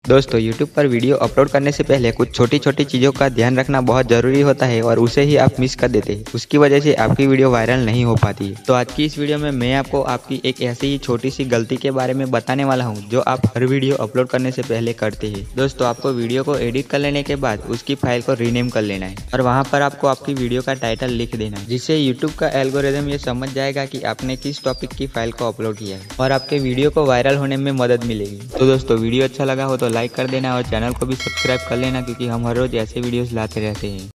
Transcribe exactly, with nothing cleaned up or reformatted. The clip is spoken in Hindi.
दोस्तों यूट्यूब पर वीडियो अपलोड करने से पहले कुछ छोटी छोटी चीज़ों का ध्यान रखना बहुत ज़रूरी होता है और उसे ही आप मिस कर देते हैं। उसकी वजह से आपकी वीडियो वायरल नहीं हो पाती है। तो आज की इस वीडियो में मैं आपको आपकी एक ऐसी ही छोटी सी गलती के बारे में बताने वाला हूं जो आप हर वीडियो अपलोड करने से पहले करते हैं। दोस्तों आपको वीडियो को एडिट कर लेने के बाद उसकी फाइल को रीनेम कर लेना है और वहाँ पर आपको आपकी वीडियो का टाइटल लिख देना है, जिससे यूट्यूब का एल्गोरिदम ये समझ जाएगा कि आपने किस टॉपिक की फाइल को अपलोड किया है और आपके वीडियो को वायरल होने में मदद मिलेगी। तो दोस्तों वीडियो अच्छा लगा हो तो लाइक कर देना और चैनल को भी सब्सक्राइब कर लेना, क्योंकि हम हर रोज ऐसे वीडियोस लाते रहते हैं।